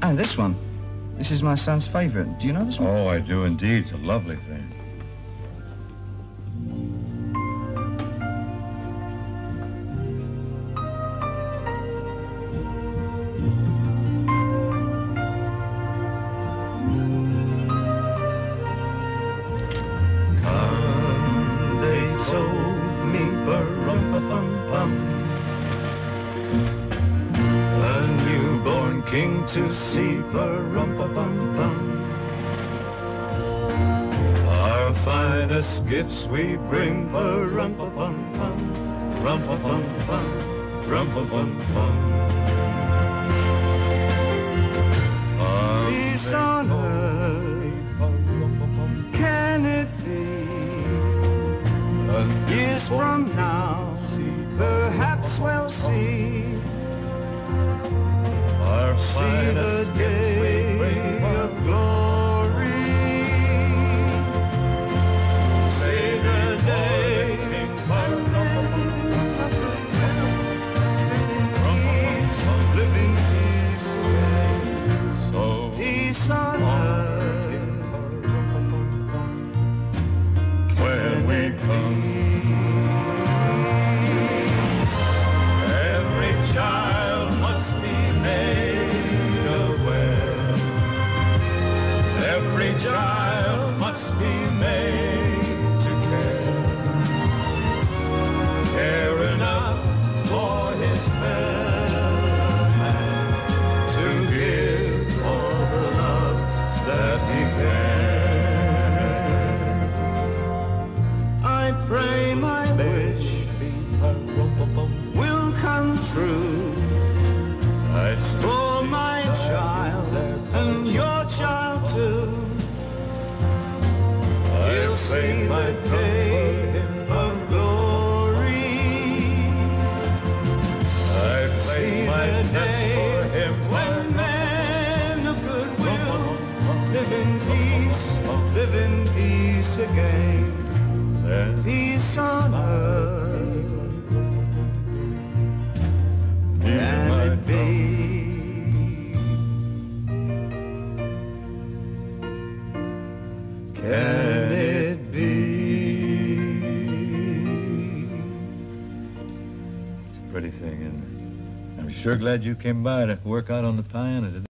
And this one. This is my son's favourite. Do you know this one? Oh, I do indeed. It's a lovely thing. Come, they told me, ba-rum-pa-pum-pum, a newborn king to see, ba-rum-pa-pum-pum. Our finest gifts we bring, ba-rum-pa-pum-pum, rum-pa-pum-pum, rum-pa-pum-pum. Peace on earth, can it be? Years from now, perhaps we'll see. See the day of glory. See the day of goodwill. Live in peace, so peace on earth. When we come, every child must be made. Every child must be made to care enough for his fellow man, to give all the love that he can. I pray my wish will come true. For my child and your child too. He'll see the day of glory. I'd see the day when men of goodwill live in peace again, and peace on earth. Can it be? Can it be? It's a pretty thing, isn't it? I'm sure glad you came by to work out on the piano today.